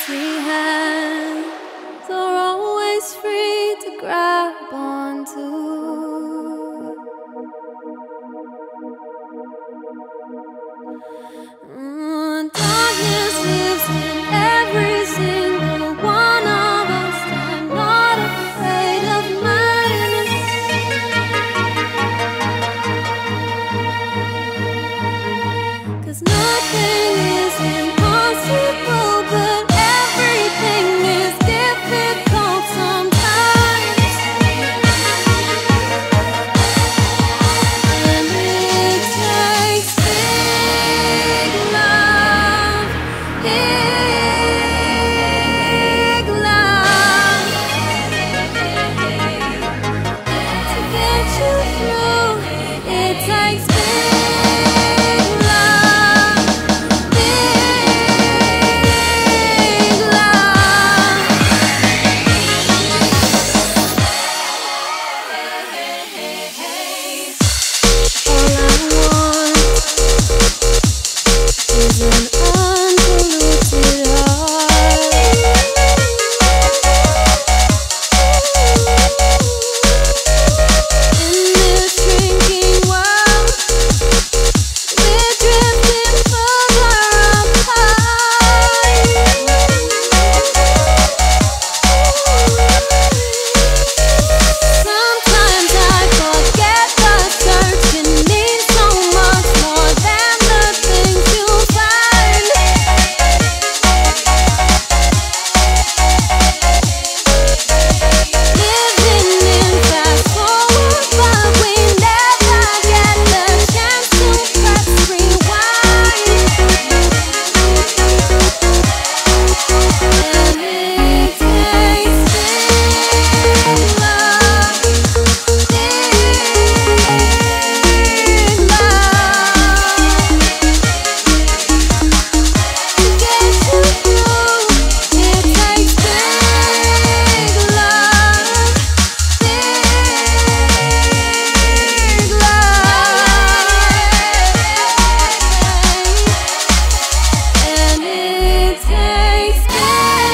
empty hands are always free to grab onto. Darkness lives in every single one of us. I'm not afraid of madness, 'cause nothing is impossible, but everything is difficult sometimes. And it takes big love, big love to get you through. It takes big love, big love. All I want is an unpolluted heart. In this shrinking world, we're drifting further apart. Sometimes I forget the searching means so much more than the things you find. Living in fast forward, but we never get the chance to press rewind. And it takes big love, big love to get you through. It takes big love, big love, and it takes big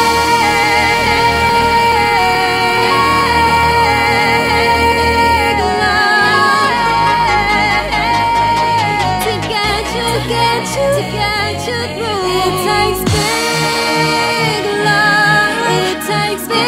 love to get you through. It takes big love. It takes big